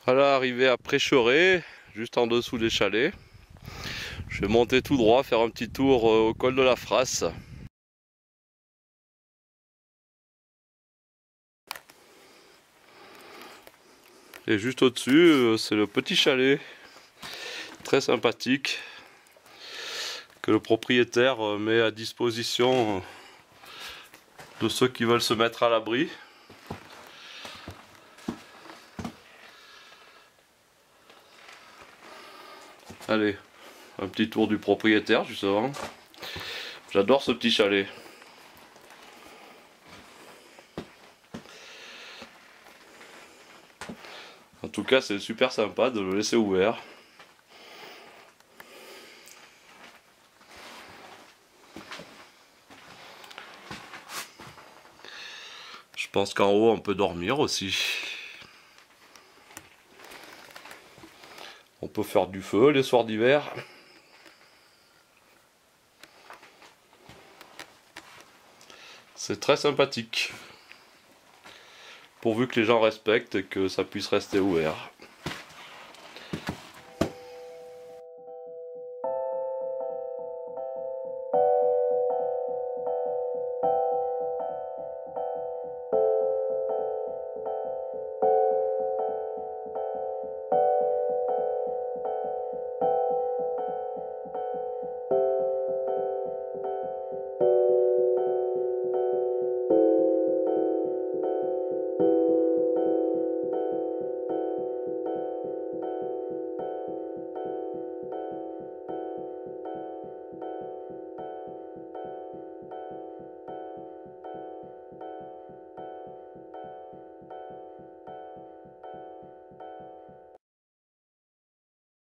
Voilà, arrivé à Prêcheret, juste en dessous des chalets. Je vais monter tout droit, faire un petit tour au col de la Frasse. Et juste au-dessus, c'est le petit chalet, très sympathique, que le propriétaire met à disposition de ceux qui veulent se mettre à l'abri. Allez, un petit tour du propriétaire justement. J'adore ce petit chalet. En tout cas, c'est super sympa de le laisser ouvert. Je pense qu'en haut, on peut dormir aussi. On peut faire du feu les soirs d'hiver. C'est très sympathique. Pourvu que les gens respectent et que ça puisse rester ouvert.